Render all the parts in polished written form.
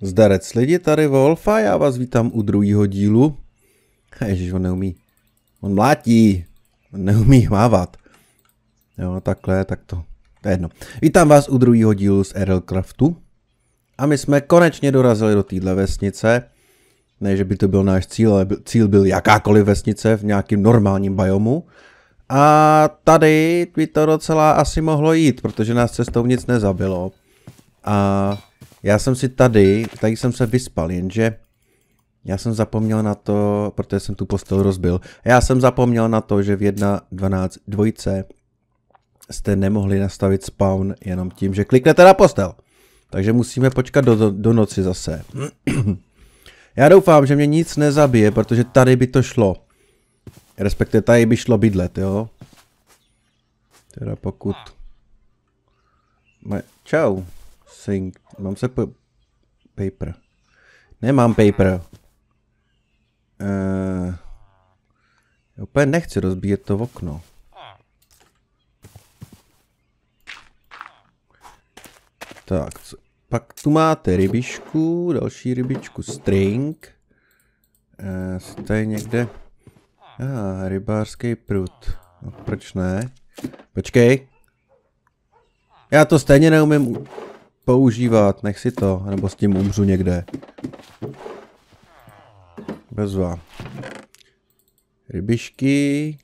Zdarec lidi, tady Wolf a já vás vítám u druhého dílu. Ježiš, on neumí. On mlátí. On neumí mávat. Jo, takhle, tak to je jedno. Vítám vás u druhého dílu z Erelcraftu. A my jsme konečně dorazili do téhle vesnice. Ne, že by to byl náš cíl, ale cíl byl jakákoliv vesnice v nějakém normálním biomu. A tady by to docela asi mohlo jít, protože nás cestou nic nezabilo. A já jsem si tady jsem se vyspal, jenže já jsem zapomněl na to, protože jsem tu postel rozbil, já jsem zapomněl na to, že v 1.12.2 jste nemohli nastavit spawn jenom tím, že kliknete na postel. Takže musíme počkat do noci zase. Já doufám, že mě nic nezabije, protože tady by to šlo. Respektive tady by šlo bydlet, jo. Teda pokud... Čau. Sync. Mám se paper. Nemám paper. Já úplně nechci rozbíjet to okno. Tak, pak tu máte rybičku, další rybičku string. To je někde... rybářský prut. No, proč ne? Počkej. Já to stejně neumím používat, nech si to, nebo s tím umřu někde. Bezva. Rybišky.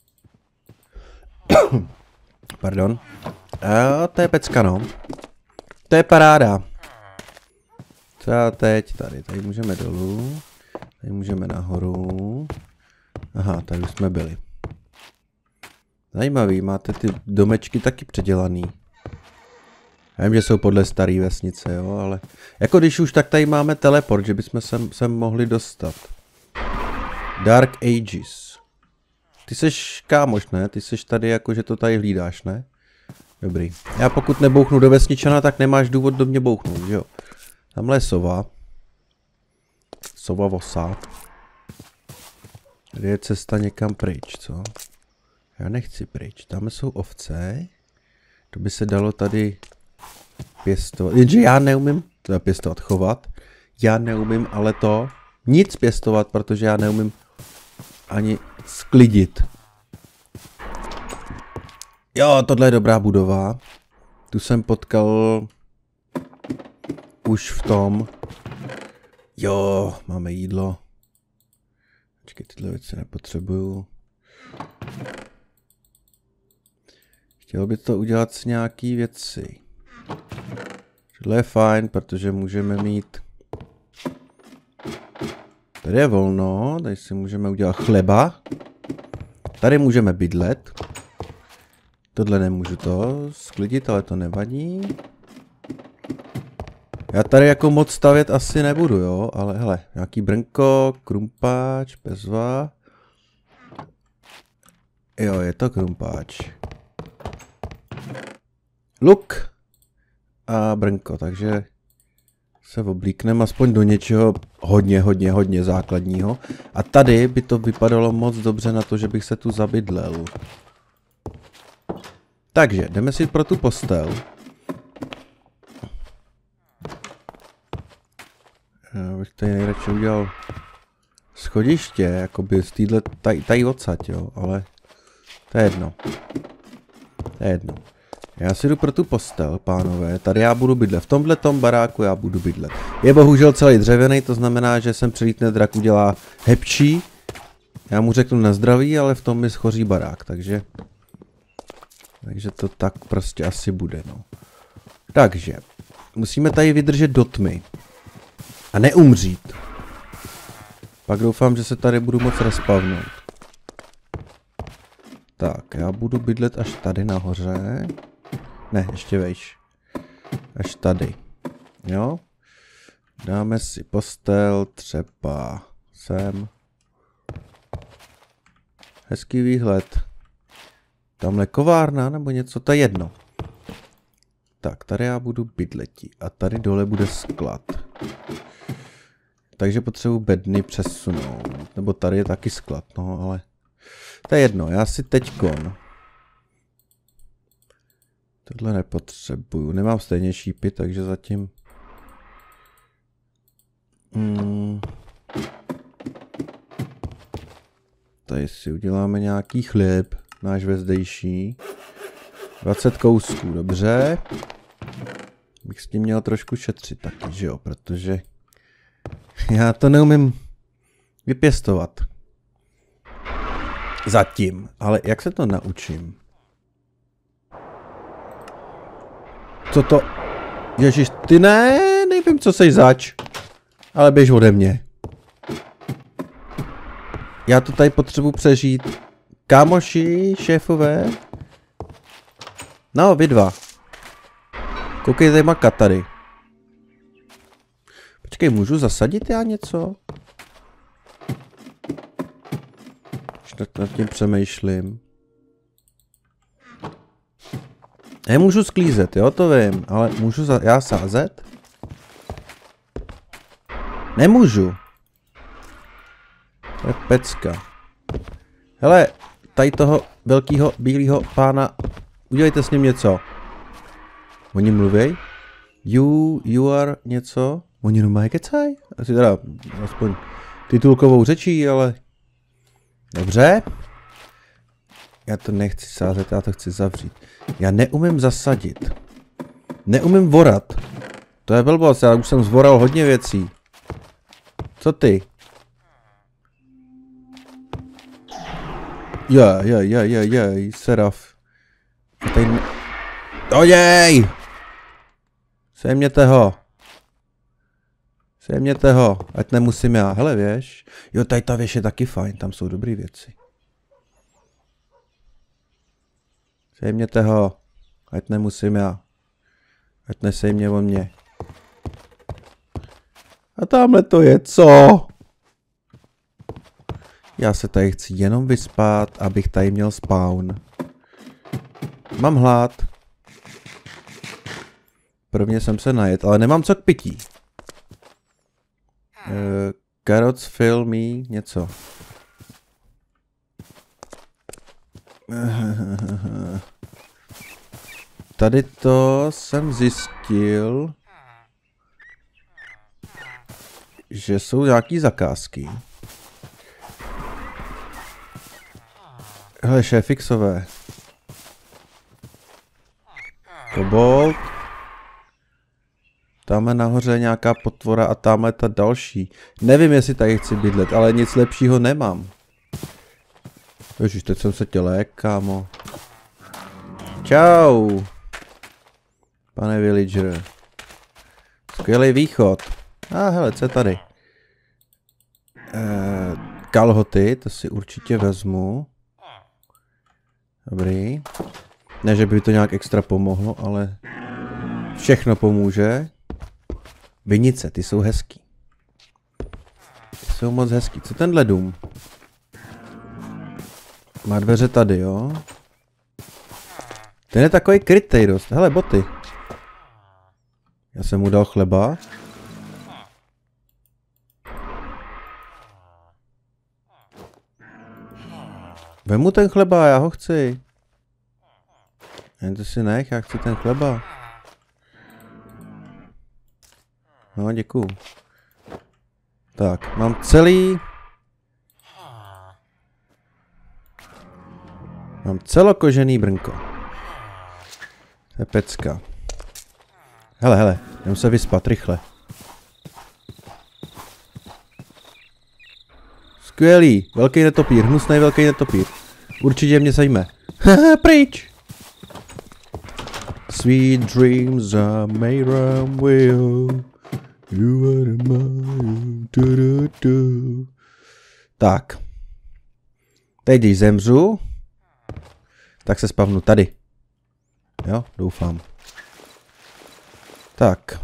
Pardon. A to je pecka, no. To je paráda. Co já teď? Tady můžeme dolů. Tady můžeme nahoru. Aha, tady už jsme byli. Zajímavý, máte ty domečky taky předělaný. Já vím, že jsou podle staré vesnice, jo, ale... Jako když už, tak tady máme teleport, že bychom sem mohli dostat. Dark Ages. Ty seš kámoš, ne? Ty seš tady jako, že to tady hlídáš, ne? Dobrý. Já pokud nebouchnu do vesničana, tak nemáš důvod do mě bouchnout, jo? Tamhle je sova. Sova vosát. Tady je cesta někam pryč, co? Já nechci pryč. Tam jsou ovce. To by se dalo tady pěstovat. Jenže já neumím pěstovat, chovat. Já neumím ale to nic pěstovat, protože já neumím ani sklidit. Jo, tohle je dobrá budova. Tu jsem potkal už v tom. Jo, máme jídlo. Počkej, tyhle věci nepotřebuju. Chtěl by to udělat s nějaký věci. Tohle je fajn, protože můžeme mít... Tady je volno, tady si můžeme udělat chleba. Tady můžeme bydlet. Tohle nemůžu to sklidit, ale to nevadí. Já tady jako moc stavět asi nebudu, jo, ale hele, nějaký brnko, krumpáč, bezva. Jo, je to krumpáč. Luk a brnko, takže se oblíkneme aspoň do něčeho hodně základního. A tady by to vypadalo moc dobře na to, že bych se tu zabydlel. Takže, jdeme si pro tu postel. Já bych tady nejradši udělal schodiště, jakoby z téhle tady odsaď, jo, ale to je jedno. To je jedno. Já si jdu pro tu postel, pánové, tady já budu bydlet, v tomhletom baráku já budu bydlet. Je bohužel celý dřevěný, to znamená, že sem přilítne drak, udělá hebčí. Já mu řeknu na zdraví, ale v tom mi schoří barák, takže to tak prostě asi bude, no. Takže, musíme tady vydržet do tmy. A neumřít. Pak doufám, že se tady budu moc respawnout. Tak, já budu bydlet až tady nahoře. Ne, ještě vejš. Až tady. Jo? Dáme si postel třeba sem. Hezký výhled. Tamhle kovárna nebo něco, to je jedno. Tak, tady já budu bydleti a tady dole bude sklad. Takže potřebuji bedny přesunout. Nebo tady je taky sklad, no, ale... To je jedno, já si teďkon... Tohle nepotřebuju, nemám stejně šípy, takže zatím... tady si uděláme nějaký chléb, náš vezdejší. 20 kousků, dobře. Bych s tím měl trošku šetřit taky, že jo, protože já to neumím vypěstovat. Zatím, ale jak se to naučím? Co to? Ježiš, ty ne, nevím, co seš zač. Ale běž ode mě. Já to tady potřebuji přežít. Kámoši, šéfové. No, vy dva. Koukej, tady tady. Počkej, můžu zasadit já něco? Už nad tím přemýšlím. Nemůžu sklízet, jo, to vím, ale můžu já sázet? Nemůžu. To je pecka. Hele, tady toho velkého bílého pána, udělejte s ním něco. Oni mluví? You are něco? Oni normálně kecaj? Asi teda aspoň titulkovou řečí, ale... Dobře. Já to nechci sázet, já to chci zavřít. Já neumím zasadit. Neumím vorat. To je blbost, já už jsem zvoral hodně věcí. Co ty? Jej, Seraf. Ojej! Sejměte ho. Sejměte ho, ať nemusím já. Hele, věž. Jo, tady ta věž je taky fajn, tam jsou dobré věci. Sejměte ho, ať nemusím já. Ať nesejmě o mě. A tamhle to je co? Já se tady chci jenom vyspat, abych tady měl spawn. Mám hlad. Prvně jsem se najet, ale nemám co k pití. Carrots fill me něco. Tady to jsem zjistil, že jsou nějaký zakázky. Hele, šéfixové. Kobold. Tamhle nahoře nějaká potvora a tamhle ta další. Nevím, jestli tady chci bydlet, ale nic lepšího nemám. Ježiš, teď jsem se tě lék, kámo. Čau. Pane villager. Skvělý východ. Hele, co je tady? Kalhoty, to si určitě vezmu. Dobrý. Ne, že by to nějak extra pomohlo, ale všechno pomůže. Vinice, ty jsou hezký. Ty jsou moc hezký. Co tenhle dům? Má dveře tady, jo? Ten je takový krytej dost. Hele, boty. Já jsem mu dal chleba. Vemu ten chleba, já ho chci. Jen to si nech, já chci ten chleba. No, děkuju. Tak, mám celý... Mám celokožený brnko. To je pecka. Hele, jdem se vyspat, rychle. Skvělý, velký netopír, hnusný velký netopír. Určitě mě zajme. Haha, pryč! Sweet dreams are made from will. You are mine. Tak. Teď, když zemřu, tak se spavnu tady. Jo, doufám. Tak.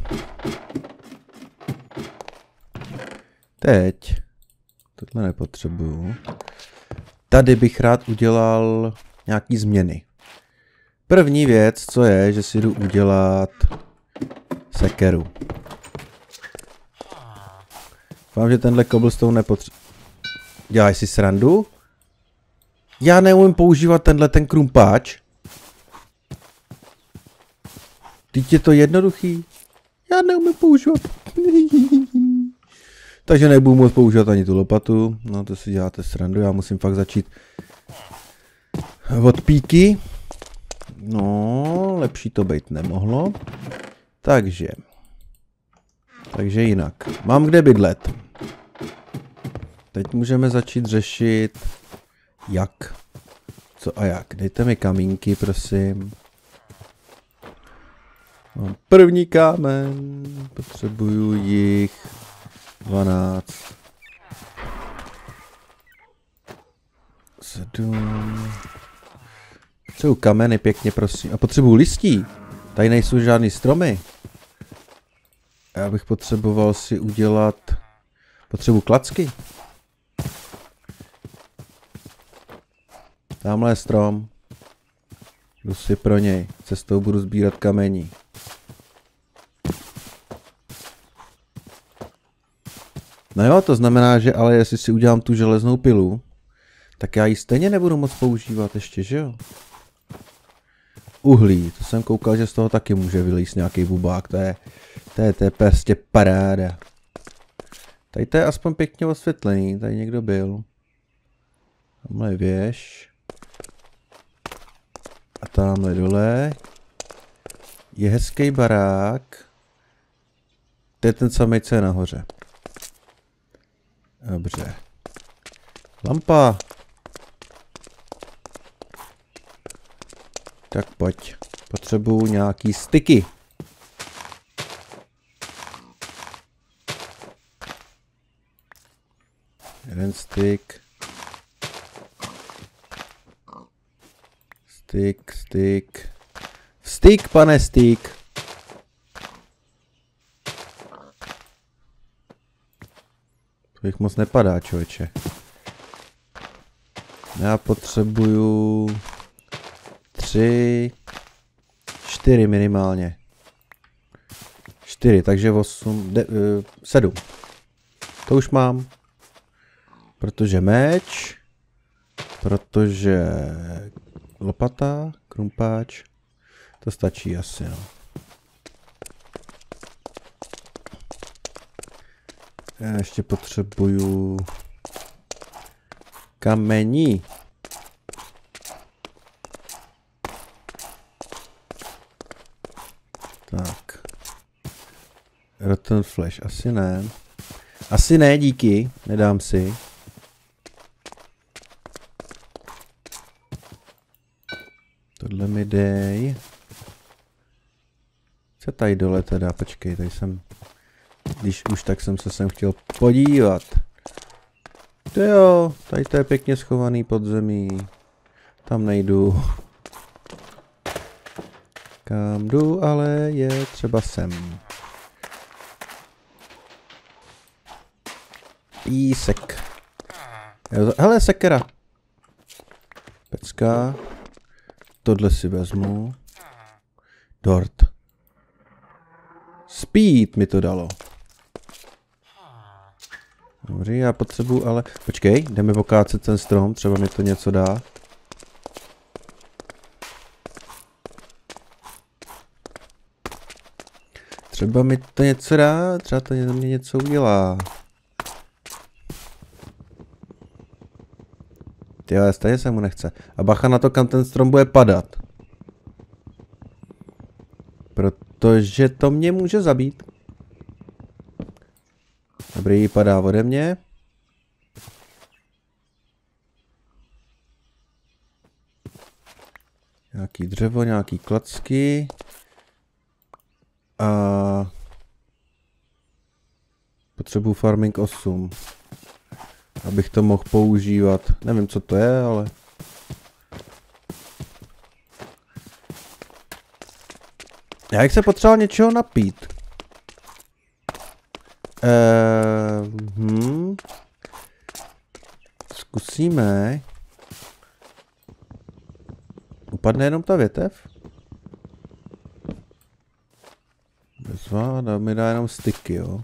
Teď. Tohle nepotřebuju. Tady bych rád udělal nějaký změny. První věc, co je, že si jdu udělat sekeru. Doufám, že tenhle cobblestone nepotřebuje. Děláš si srandu? Já neumím používat ten krumpáč. Teď je to jednoduchý. Já neumím používat. Takže nebudu moct používat ani tu lopatu. No to si děláte srandu, já musím fakt začít od píky. No, lepší to být nemohlo. Takže jinak. Mám kde bydlet. Teď můžeme začít řešit jak. Co a jak. Dejte mi kamínky, prosím. Mám první kámen. Potřebuju jich 12. 7. Potřebuju kameny pěkně, prosím. A potřebuju listí. Tady nejsou žádný stromy. Já bych potřeboval si udělat... Potřebuju klacky. Tamhle je strom. Jdu si pro něj. Cestou budu sbírat kamení. No jo, to znamená, že ale jestli si udělám tu železnou pilu, tak já ji stejně nebudu moc používat ještě, že jo? Uhlí, to jsem koukal, že z toho taky může vylíst nějaký bubák, to je prostě paráda. Tady to je aspoň pěkně osvětlený, tady někdo byl. Tamhle je věž. A tamhle dole je hezký barák. To je ten samý, co je nahoře. Dobře. Lampa. Tak pojď. Potřebuju nějaký styky. Jeden styk. Styk. Styk, pane styk. To jich moc nepadá, člověče. Já potřebuju 3, 4 minimálně. 4, takže 8, 7. To už mám. Protože meč, protože lopata, krumpáč, to stačí asi, no. Já ještě potřebuju kamení. Tak. Rotten flesh, asi ne. Asi ne, díky, nedám si. Tohle mi dej. Co tady dole teda, počkej, tady jsem... Když už, tak jsem se sem chtěl podívat. To jo, tady to je pěkně schovaný pod zemí. Tam nejdu. Kam jdu, ale je třeba sem. Písek. Hele, sekera. Pecka. Tohle si vezmu. Dort. Speed mi to dalo. Dobře, já potřebuji, ale... Počkej, jdeme pokácet ten strom, třeba mi to něco dá. Třeba mi to něco dá, třeba to mě něco udělá. Tyhle, stejně se mu nechce. A bacha na to, kam ten strom bude padat. Protože to mě může zabít. Dobrý, padá ode mě. Nějaký dřevo, nějaký klacky. A... Potřebuji farming 8. Abych to mohl používat. Nevím, co to je, ale... Já bych se potřeboval něčeho napít. Zkusíme. Upadne jenom ta větev? Bezva, mi dá jenom styky, jo.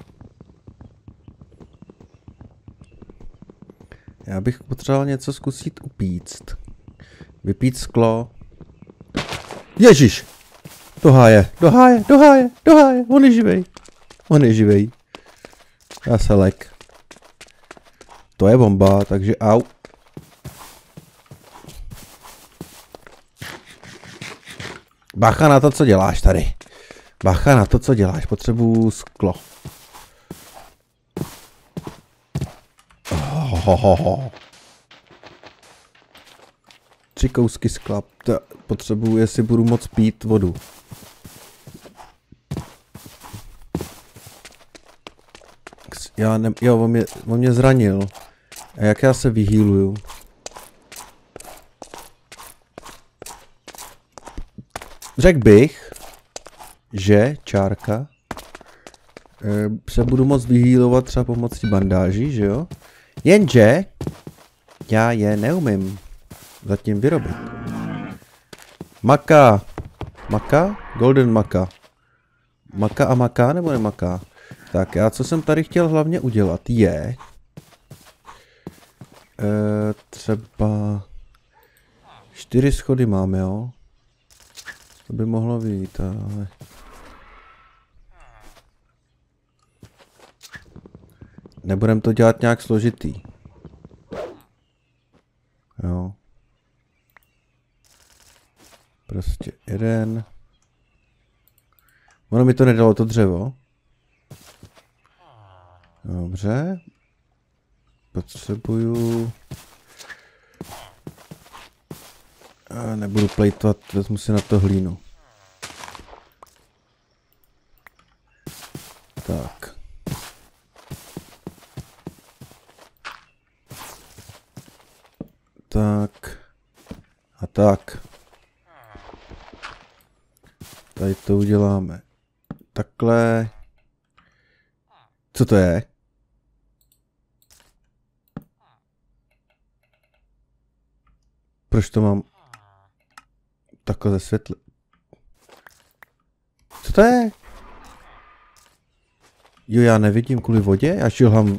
Já bych potřeboval něco zkusit upíct. Vypít sklo. Ježiš! Do háje, on je živej. Já se lek. To je bomba, takže au. Bacha na to, co děláš tady. Bacha na to, co děláš. Potřebuju sklo. Oh. 3 kousky skla. Potřebuju, jestli budu moc pít vodu. Jo, on mě zranil. A jak já se vyhýluju? Řekl bych, že čárka se budu moc vyhýlovat třeba pomocí bandáží, že jo? Jenže já je neumím zatím vyrobit. Maka. Maka? Golden maka. Maka a maka nebo nemaká? Tak já co jsem tady chtěl hlavně udělat je třeba 4 schody máme, jo? To by mohlo být, ale... Nebudem to dělat nějak složitý. Jo. Prostě jeden. Ono mi to nedalo to dřevo. Dobře. Potřebuju... nebudu plejtovat, vezmu si na to hlínu. Tak. Tak. A tak. Tady to uděláme. Takhle. Co to je? Proč to mám takhle ze světla? Co to je? Jo, já nevidím kvůli vodě, já šilhám...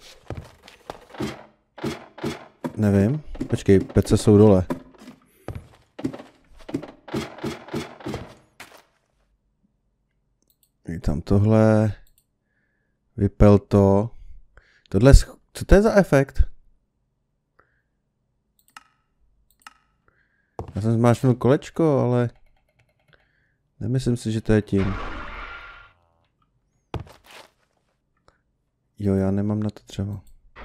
Nevím, počkej, pece jsou dole. Je tam tohle. Vypel to. Tohle, co to je za efekt? Já jsem zmáčknul kolečko, ale nemyslím si, že to je tím. Jo, já nemám na to dřevo.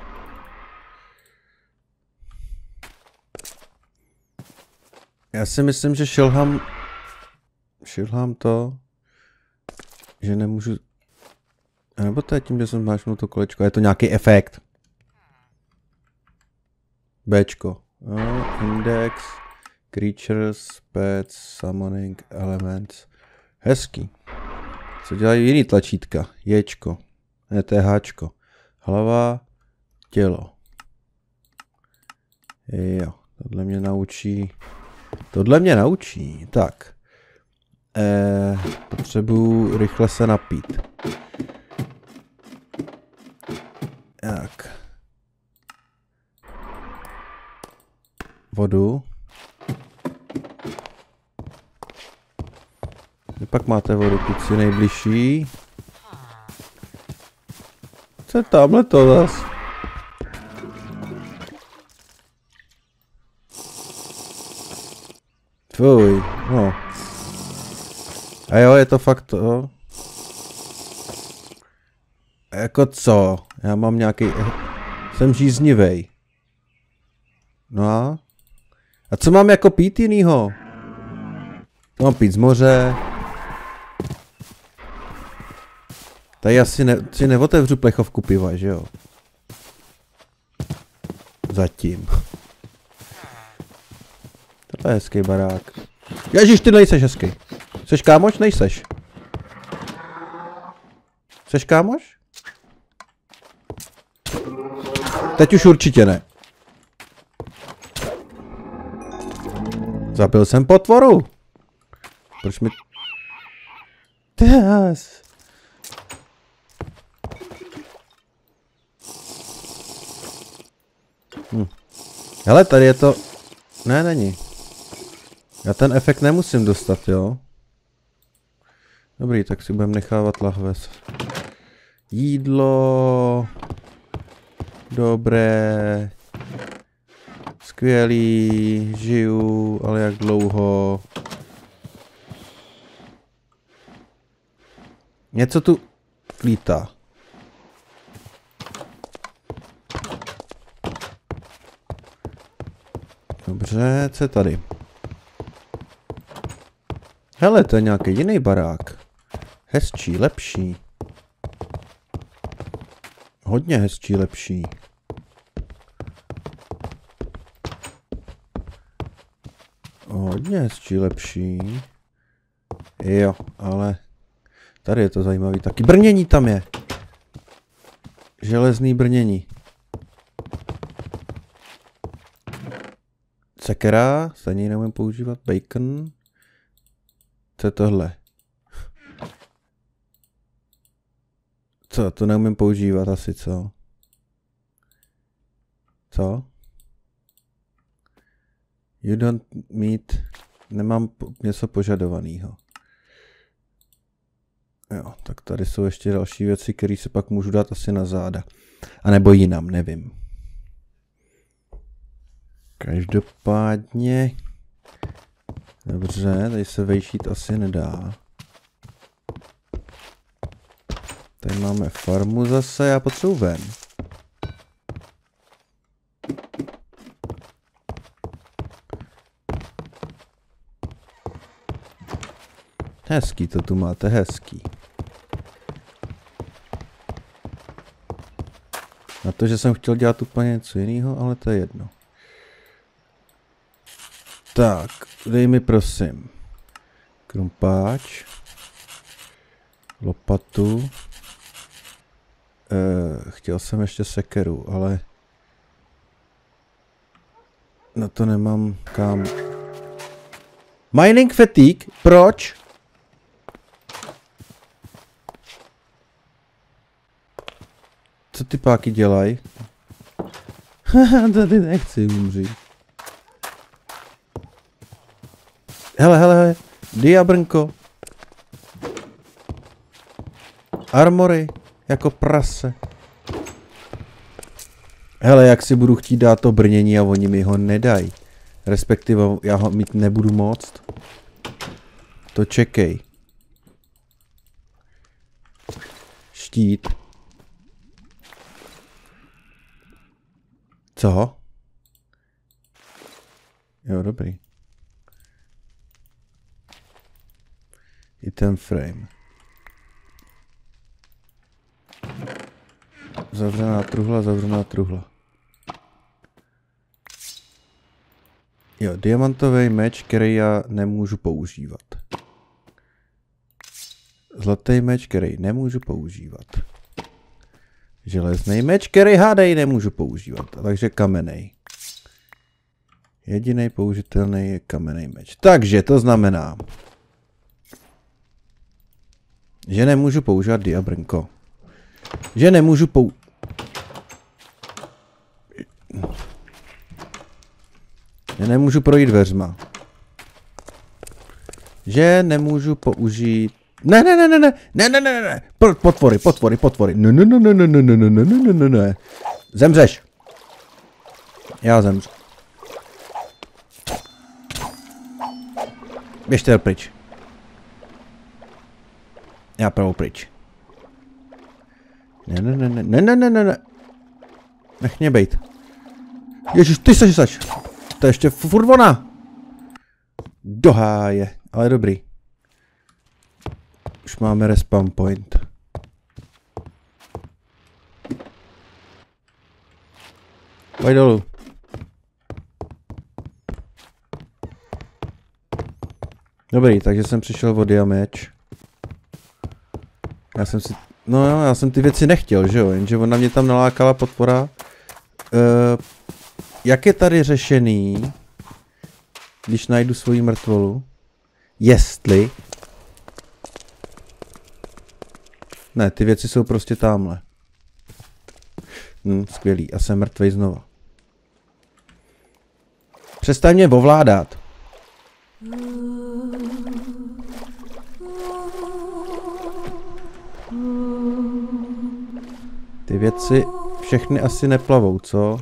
Já si myslím, že šilhám to, že nemůžu... A nebo to je tím, že jsem zmáčknul to kolečko. Je to nějaký efekt. Bčko. Index. Creatures, pets, summoning, elements. Hezký. Co dělají jiný tlačítka? Jčko. Ne, to je Hčko. Hlava, tělo. Jo, tohle mě naučí. Tohle mě naučí. Tak. Potřebuju rychle se napít. Tak. Vodu. Kde pak máte vodu, kluci nejbližší? Co je tamhle to zas? Tvůj, no. A jo, je to fakt to. Jako co? Já mám nějaký... Jsem žíznivej. No a? A co mám jako pít jinýho? Mám pít z moře. Tady asi si neotevřu plechovku piva, že jo? Zatím. Tohle je hezký barák. Ježiš, ty nejseš hezký. Seš kámoš? Nejseš. Seš kámoš? Teď už určitě ne. Zabil jsem potvoru. Proč mi... Yes. Hele, tady je to... Ne, není. Já ten efekt nemusím dostat, jo? Dobrý, tak si budeme nechávat lahves. Jídlo... Dobré. Skvělý. Žiju, ale jak dlouho? Něco tu lítá. Dobře, co je tady? Hele, to je nějaký jiný barák. Hezčí, lepší. Hodně hezčí, lepší. Hodně hezčí, lepší. Jo, ale tady je to zajímavý taky. Brnění tam je. Železný brnění. Sekera, stejně neumím používat. Bacon. Co je tohle? Co, to neumím používat asi, co? Co? You don't meet... Nemám něco požadovaného. Jo, tak tady jsou ještě další věci, které se pak můžu dát asi na záda. A nebo jinam, nevím. Každopádně... Dobře, tady se vejšít asi nedá. Tady máme farmu zase, já potřebuji ven. Hezký to tu máte, hezký. Na to, že jsem chtěl dělat úplně něco jiného, ale to je jedno. Tak, dej mi prosím krumpáč, lopatu, chtěl jsem ještě sekeru, ale na to nemám kam. Mining fatigue, proč? Co ty páky dělají? Haha, tady nechci umřít. Hele, diabrnko. Armory, jako prase. Hele, jak si budu chtít dát to brnění a oni mi ho nedají. Respektive já ho mít nebudu moct. To čekej. Štít. Co? Jo, dobrý. Item frame. Zavřená truhla, zavřená truhla. Jo, diamantový meč, který já nemůžu používat. Zlatý meč, který nemůžu používat. Železný meč, který hádej nemůžu používat. Takže kamenej. Jediný použitelný je kamenný meč. Takže to znamená, že nemůžu používat diabrnko. Že nemůžu Že nemůžu projít dveřma. Že nemůžu použít... Ne. Potvory. Ne. Zemřeš. Já zemřu. Běžte pryč. Já pravou pryč. Ne. Nech mě bejt. Ježiš, ty seš zač. To je ještě furt ona. Do háje, ale dobrý. Už máme respawn point. Pojď dolů. Dobrý, takže jsem přišel o diameč. Já jsem si... No jo, já jsem ty věci nechtěl, že jo, jenže ona mě tam nalákala podpora. Jak je tady řešený, když najdu svoji mrtvolu? Jestli... Ne, ty věci jsou prostě támhle. Skvělý, a jsem mrtvej znova. Přestaň mě ovládat. Ty věci všechny asi neplavou, co?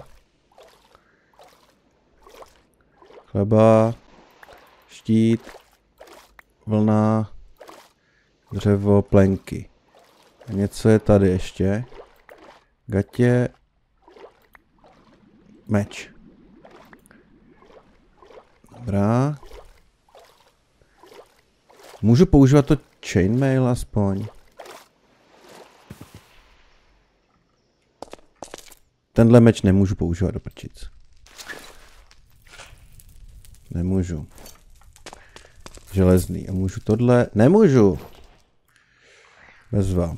Chleba, štít, vlna, dřevo, plenky. A něco je tady ještě. Gatě, meč. Dobrá. Můžu používat to chainmail aspoň. Tenhle meč nemůžu používat do prčic. Nemůžu. Železný. A můžu tohle? Nemůžu. Bezva.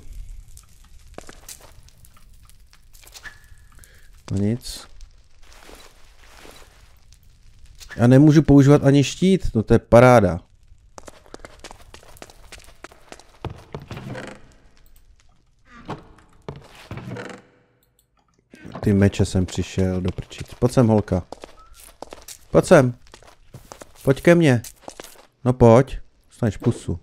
No nic. Já nemůžu používat ani štít. No to je paráda. Ty meče jsem přišel do prčic. Pojď sem, holka. Pojď sem. Pojď ke mně. No pojď. Dostaneš pusu.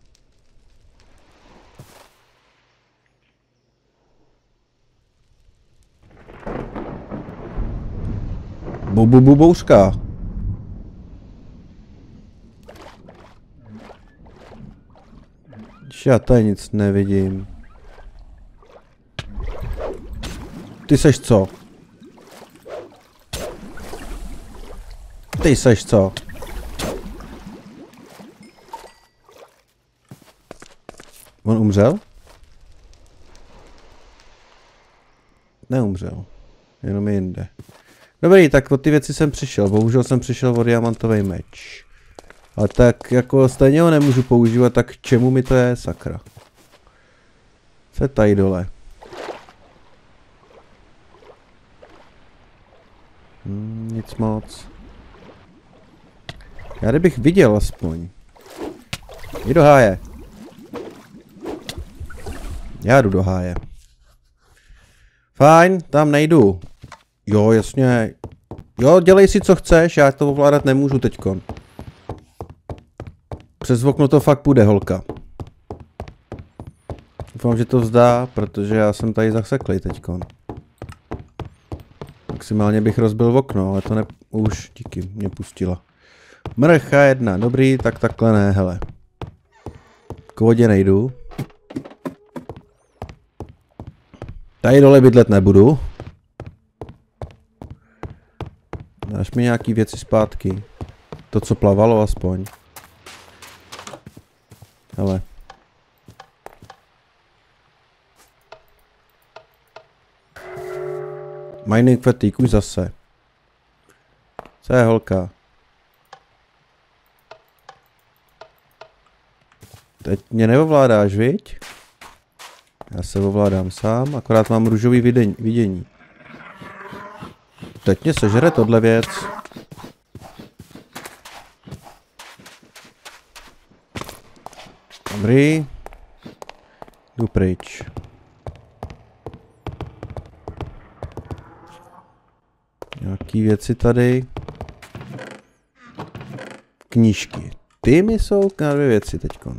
Bouřka. Já tady nic nevidím. Ty seš co? Ty seš co? On umřel? Neumřel. Jenom jinde. Dobrý, tak o ty věci jsem přišel. Bohužel jsem přišel o diamantový meč. Ale tak jako stejně ho nemůžu používat, tak k čemu mi to je, sakra? Co je tady dole? Nic moc. Já kdybych viděl aspoň. Jdi do háje. Já jdu do háje. Fajn, tam nejdu. Jo, jasně. Jo, dělej si co chceš, já to ovládat nemůžu teďkon. Přes okno to fakt půjde, holka. Doufám, že to vzdá, protože já jsem tady zaseklej teďkon. Maximálně bych rozbil okno, ale to ne... Už, díky, mě pustila. Mrcha jedna, dobrý, tak takhle ne, hele. K vodě nejdu. Tady dole bydlet nebudu. Dáš mi nějaký věci zpátky. To, co plavalo aspoň. Hele. Mining fatigue už zase. Co je, holka? Teď mě neovládáš, viď? Já se ovládám sám, akorát mám růžový vidění. Teď mě sežere tohle věc. Dobrý. Jdu pryč. Nějaký věci tady. Knížky. Ty mi jsou na dvě věci teďkon.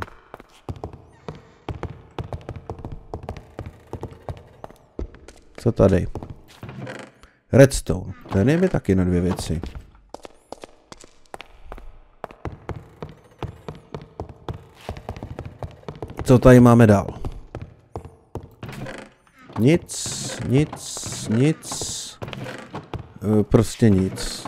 Co tady? Redstone. Ten je mi taky na dvě věci. Co tady máme dál? Nic. Prostě nic.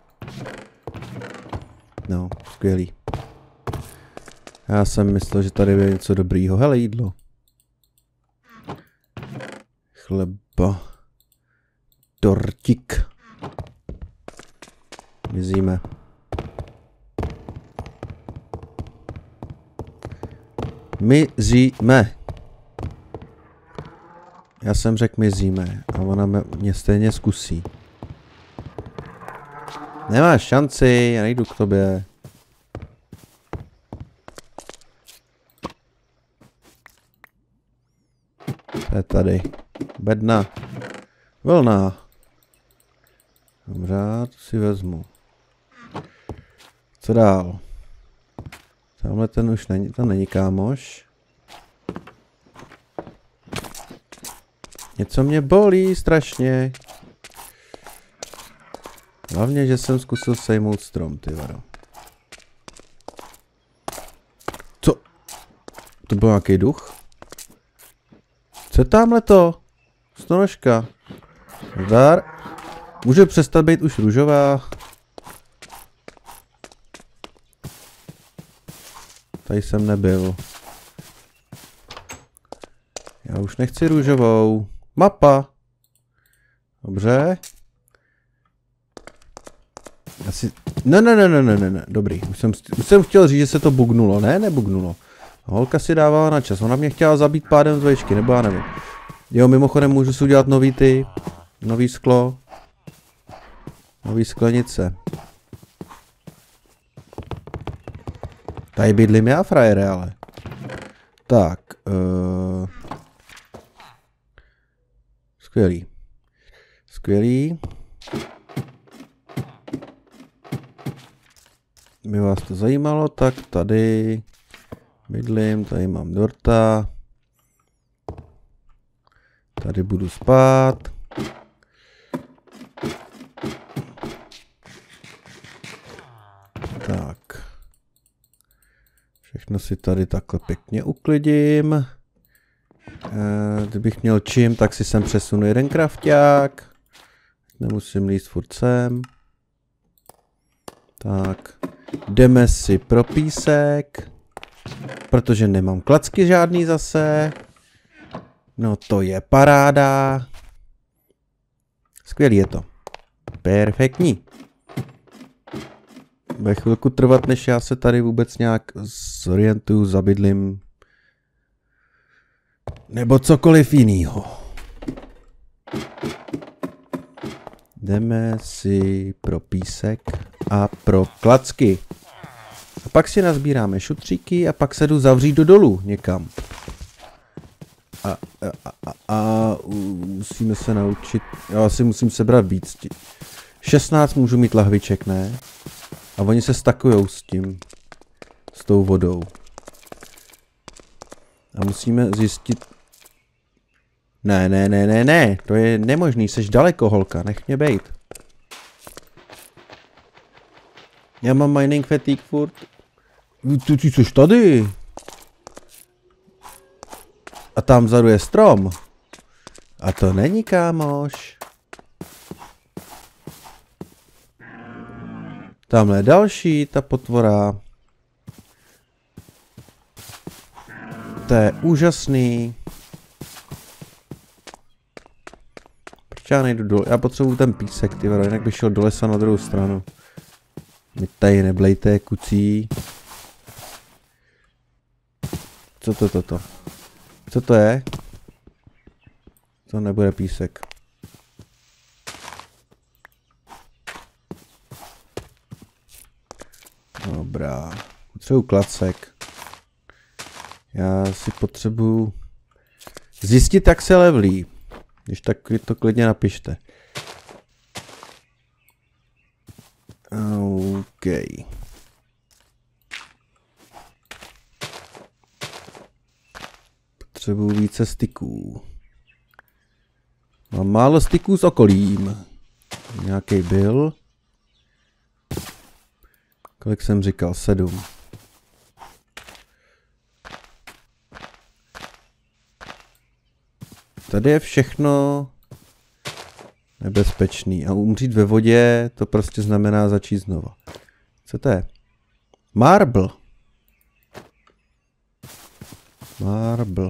No, skvělý. Já jsem myslel, že tady je něco dobrýho. Hele, jídlo. Chleba. Dortík. Mizíme. Mizíme. Já jsem řekl mizíme a ona mě stejně zkusí. Nemáš šanci, já nejdu k tobě. To je tady. Bedna. Vlna. Dobře, to si vezmu. Co dál? Tamhle ten už není, tam není kámoš. Něco mě bolí strašně. Hlavně, že jsem zkusil sejmout strom, ty vado. Co? To byl nějaký duch? Co je tamhle to? Stonožka. Zdar. Může přestat být už růžová. Tady jsem nebyl. Já už nechci růžovou. Mapa. Dobře. Asi... Ne. Dobrý. Už jsem chtěl říct, že se to bugnulo. Ne, nebugnulo. Holka si dávala na čas. Ona mě chtěla zabít pádem z vejšky, nebo já nevím. Jo, mimochodem můžu si udělat nový sklo. Nový sklenice. Tady bydlím já, frajere, ale. Tak. Skvělý. Skvělý. By vás to zajímalo, tak tady bydlím, tady mám dorta. Tady budu spát. Tak. Všechno si tady takhle pěkně uklidím. Kdybych měl čím, tak si sem přesunu jeden krafťák. Nemusím líst furt sem. Tak. Jdeme si pro písek. Protože nemám klacky žádný zase. No to je paráda. Skvělý je to. Perfektní. Bude chvilku trvat, než já se tady vůbec nějak zorientuju, zabydlím. Nebo cokoliv jinýho. Jdeme si pro písek a pro klacky. A pak si nazbíráme šutříky a pak se jdu zavřít do dolů někam. A musíme se naučit. Já si musím sebrat víc. 16 můžu mít lahviček, ne? A oni se stakujou s tím. S tou vodou. A musíme zjistit. Ne. To je nemožný. Seš daleko, holka. Nech mě bejt. Já mám mining fatigue furt. Ty jsi tady. A tam vzadu je strom. A to není, kámoš. Tamhle je další, ta potvora. To je úžasný. Proč já nejdu dole? Já potřebuju ten písek, ty vado, jinak bych šel do lesa na druhou stranu. My tady neblejte, kucí. Co to? Co to je? To nebude písek. Dobrá. Potřebuji klacek. Já si potřebuji zjistit, jak se levlí. Když tak to klidně napište. OK. Potřebuji více styků. Mám málo styků s okolím. Nějaký byl. Kolik jsem říkal? 7. Tady je všechno nebezpečný. A umřít ve vodě, to prostě znamená začít znova. Co to je? Marble. Marble.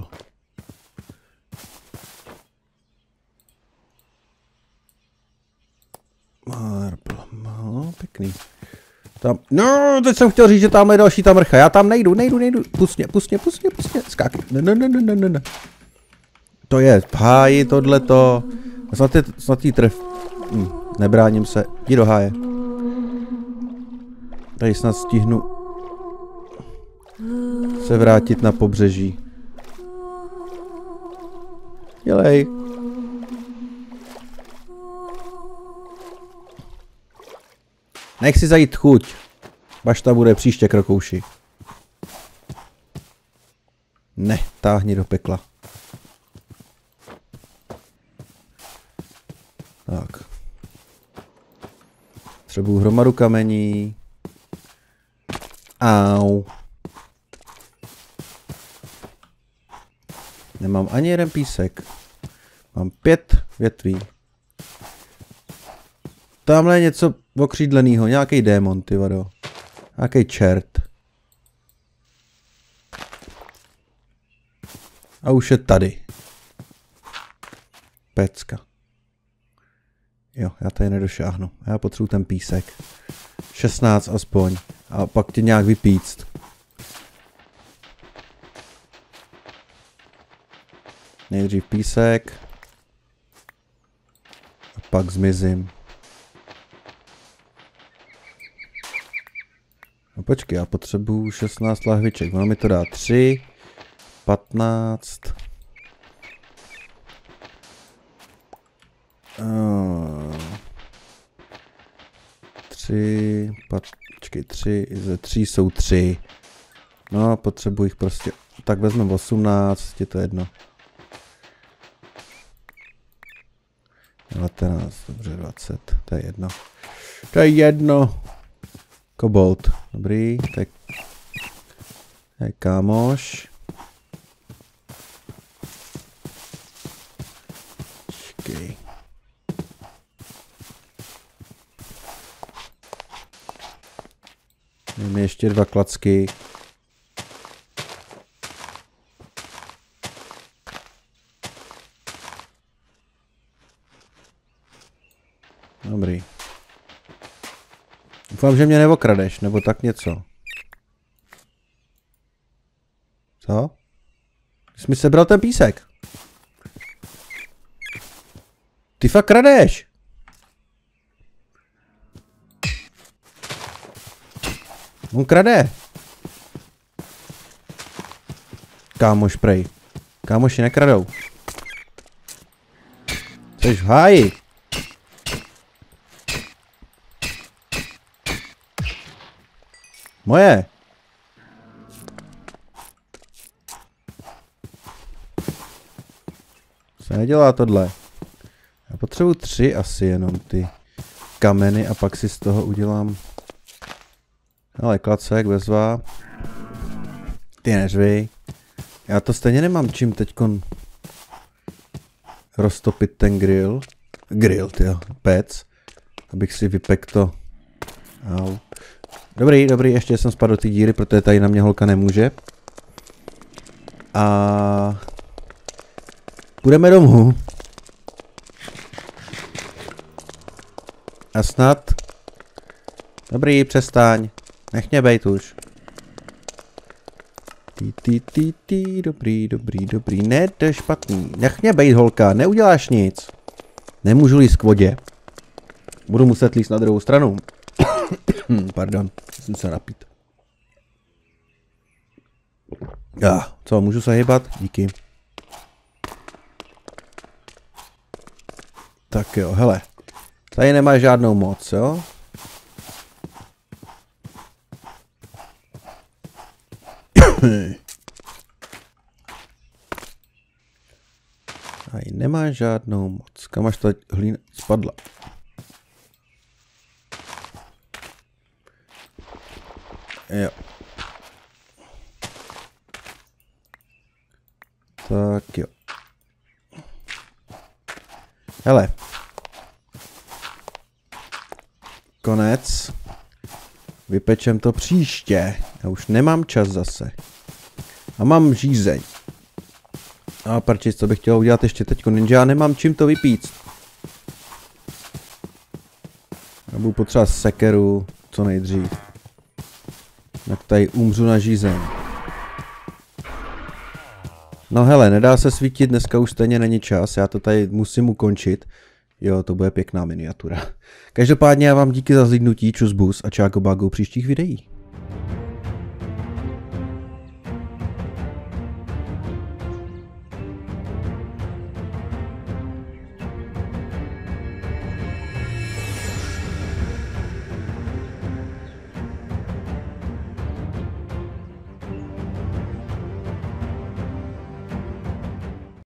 No, pěkný. Tam, no, teď jsem chtěl říct, že tamhle je další ta mrcha. Já tam nejdu. Pust mě. Skákej. Ne. To je v háji tohleto. Snad jí tref. Nebráním se. Jdi do háje. Tady snad stihnu se vrátit na pobřeží. Dělej. Nech si zajít chuť. Bašta bude příště, krokouši. Ne, táhni do pekla. Tak. Potřebuji hromadu kamení. Au. Nemám ani jeden písek. Mám 5 větví. Tamhle je něco okřídlenýho, nějaký démon, ty vado. Nějaký čert. A už je tady. Pecka. Jo, já tady nedošáhnu. Já potřebuji ten písek. 16 aspoň. A pak tě nějak vypíct. Nejdřív písek. A pak zmizím. No počkej, já potřebuju 16 lahviček. Ono mi to dá 3, 15. 3, počkej, 3, ze 3 jsou 3. No, potřebuji jich prostě. Tak vezmeme 18, je to jedno. 19, dobře, 20, to je jedno. To je jedno. Kobold, dobrý, tak. Hej, kámoš. Počkej. Máme ještě 2 klacky. Dobrý. Doufám, že mě neokradeš, nebo tak něco. Co? Jsi mi sebral ten písek. Ty fakt kradeš. On krade. Kámoš prej. Kámoši nekradou. Jseš v háji. Moje. Se nedělá tohle. Já potřebuji 3 asi jenom ty kameny a pak si z toho udělám. Ale klacek, bezva. Ty neřvi. Já to stejně nemám čím teďkon roztopit ten grill. Grill, tyjo, pec. Abych si vypekl to. Au. Dobrý, dobrý, ještě jsem spadl do ty díry, protože tady na mě holka nemůže. A půjdeme domů. A snad. Dobrý, přestaň. Nech mě bejt už. Dobrý, dobrý, dobrý. Ne, to je špatný. Nech mě bejt, holka, neuděláš nic. Nemůžu líst k vodě. Budu muset líst na druhou stranu. Pardon, jsem se napít. Co, můžu se hýbat? Díky. Tak jo, hele. Tady nemá žádnou moc, jo? Tady nemá žádnou moc. Kam až ta hlína spadla? Jo. Tak jo. Hele. Konec. Vypečem to příště. Já už nemám čas zase. A mám žízeň. A prčic, co bych chtěl udělat ještě teďko, ninja, já nemám čím to vypít. Já budu potřebovat sekeru co nejdřív. Tak tady umřu na žízeň. No hele, nedá se svítit, dneska už stejně není čas, já to tady musím ukončit. Jo, to bude pěkná miniatura. Každopádně já vám díky za zhlídnutí, čus bus a čáko bágu příštích videí.